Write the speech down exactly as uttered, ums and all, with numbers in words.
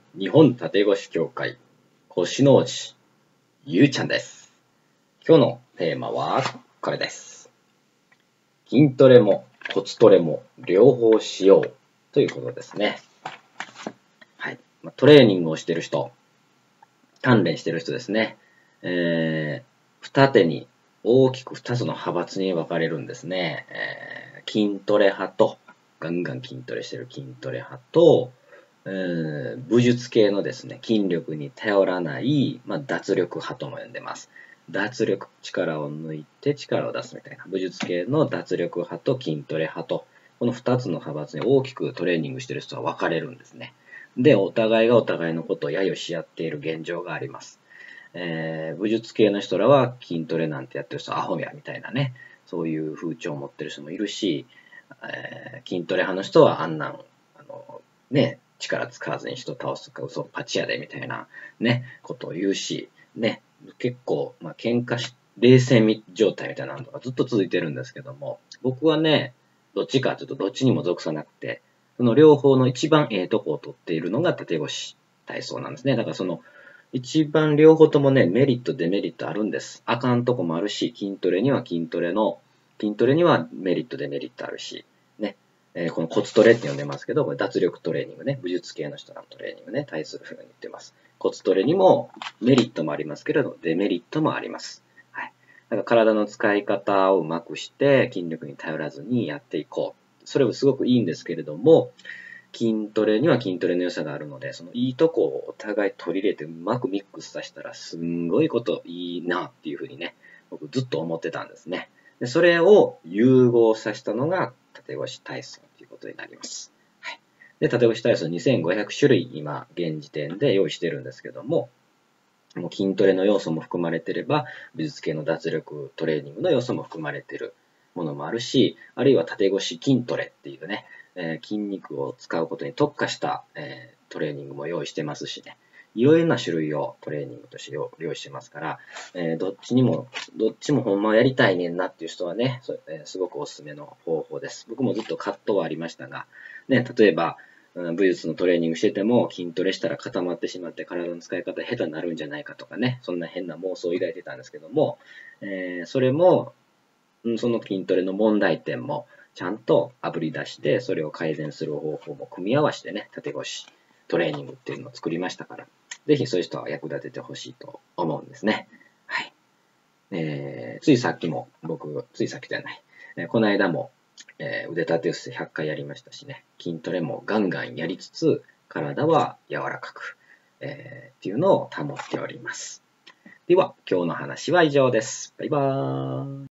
日本縦腰協会腰の王子ゆうちゃんです。今日のテーマはこれです。筋トレも骨トレも両方しようということですね。はい。トレーニングをしている人、鍛錬している人ですね。えー、二手に大きく二つの派閥に分かれるんですね。えー、筋トレ派と、ガンガン筋トレしてる筋トレ派と、えー、武術系のですね、筋力に頼らない、まあ、脱力派とも呼んでます。脱力、力を抜いて力を出すみたいな。武術系の脱力派と筋トレ派と、この二つの派閥に大きくトレーニングしている人は分かれるんですね。で、お互いがお互いのことを揶揄し合っている現状があります。えー、武術系の人らは筋トレなんてやってる人はアホやみたいなね、そういう風潮を持ってる人もいるし、えー、筋トレ派の人はあんなん、あの、ね、力使わずに人倒すか嘘パチやでみたいなね、ことを言うし、ね、結構、まあ、喧嘩し、冷戦状態みたいなのがずっと続いてるんですけども、僕はね、どっちかというとどっちにも属さなくて、その両方の一番ええとこを取っているのが縦腰体操なんですね。だからその、一番両方ともね、メリット、デメリットあるんです。あかんとこもあるし、筋トレには筋トレの、筋トレにはメリット、デメリットあるし、ね。えー、この骨トレって呼んでますけど、これ脱力トレーニングね。武術系の人のトレーニングね。対するふうに言ってます。骨トレにもメリットもありますけれど、デメリットもあります。はい。だから体の使い方をうまくして、筋力に頼らずにやっていこう。それもすごくいいんですけれども、筋トレには筋トレの良さがあるので、そのいいとこをお互い取り入れてうまくミックスさせたらすんごいこといいなっていうふうにね、僕ずっと思ってたんですね。でそれを融合させたのが縦腰体操ということになります。はい、で縦腰体操にせんごひゃくしゅるい今現時点で用意してるんですけども、もう筋トレの要素も含まれてれば、美術系の脱力トレーニングの要素も含まれてるものもあるし、あるいは縦腰筋トレっていうね、えー、筋肉を使うことに特化した、えー、トレーニングも用意してますしね、いろいろな種類をトレーニングとして用意してますから、えー、どっちにも、どっちもほんまやりたいねんなっていう人はね、そえー、すごくおすすめの方法です。僕もずっと葛藤はありましたが、ね、例えば、武術のトレーニングしてても筋トレしたら固まってしまって体の使い方下手になるんじゃないかとかね、そんな変な妄想を抱いてたんですけども、えー、それも、その筋トレの問題点もちゃんとあぶり出して、それを改善する方法も組み合わせてね、縦腰トレーニングっていうのを作りましたから、ぜひそういう人は役立ててほしいと思うんですね。はい。えー、ついさっきも、僕、ついさっきじゃない、えー、この間も、えー、腕立て伏せひゃっかいやりましたしね、筋トレもガンガンやりつつ、体は柔らかく、えー、っていうのを保っております。では、今日の話は以上です。バイバーイ。